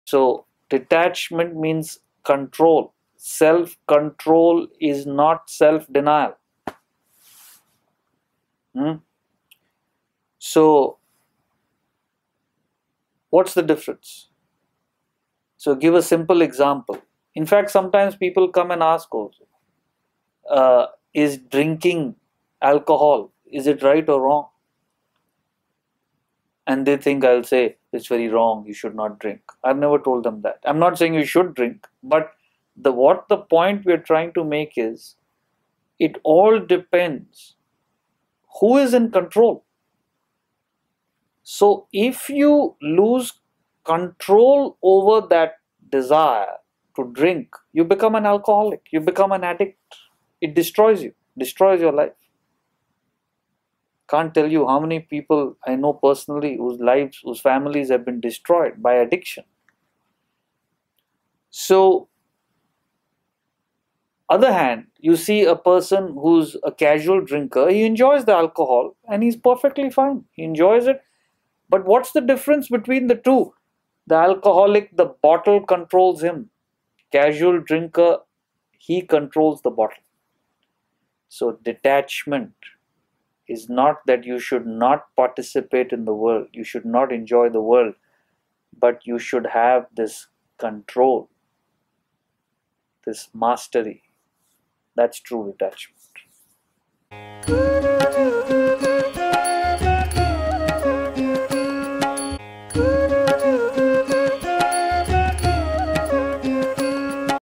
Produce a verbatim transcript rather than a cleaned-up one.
So detachment means control. Self-control is not self-denial. Hmm? So what's the difference? So give a simple example. In fact, sometimes people come and ask also, uh, is drinking alcohol, is it right or wrong? And they think I'll say it's very wrong, you should not drink. I've never told them that. I'm not saying you should drink, but the what the point we're trying to make is it all depends who is in control. So if you lose control over that desire to drink, you become an alcoholic, you become an addict. It destroys you, destroys your life. Can't tell you how many people I know personally whose lives, whose families have been destroyed by addiction. So, other hand, you see a person who's a casual drinker, he enjoys the alcohol and he's perfectly fine. He enjoys it. But what's the difference between the two? The alcoholic, the bottle controls him. Casual drinker, he controls the bottle. So detachment is not that you should not participate in the world, you should not enjoy the world, but you should have this control, this mastery. That's true detachment.